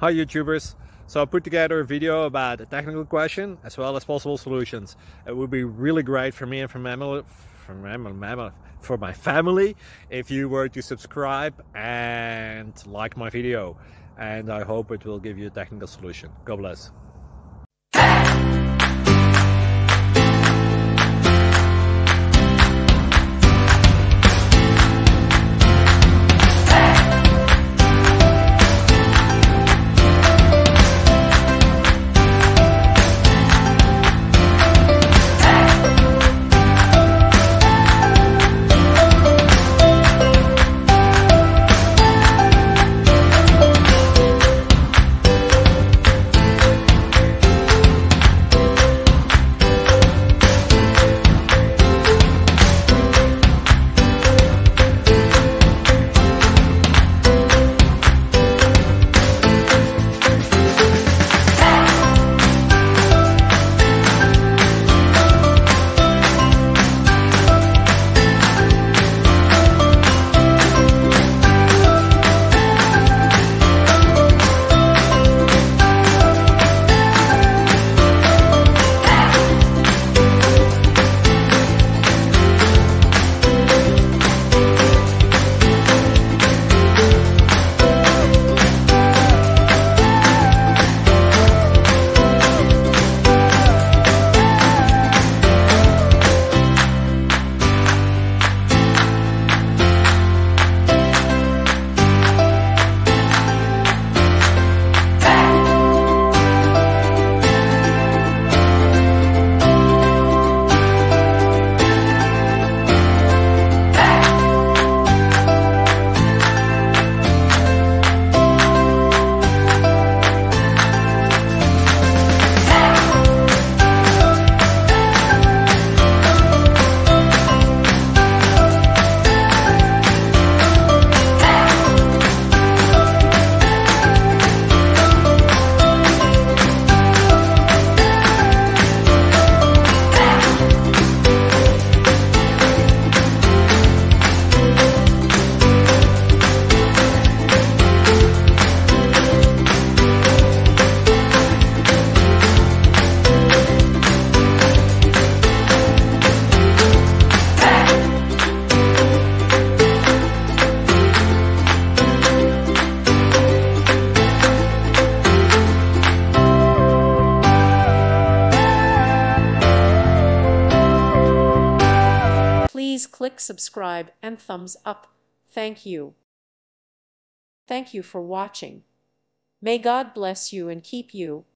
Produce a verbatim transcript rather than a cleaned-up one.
Hi YouTubers! So I put together a video about a technical question as well as possible solutions. It would be really great for me and for, mammal, for, mammal, for my family if you were to subscribe and like my video. And I hope it will give you a technical solution. God bless. Please click subscribe and thumbs up. Thank you. Thank you for watching. May God bless you and keep you.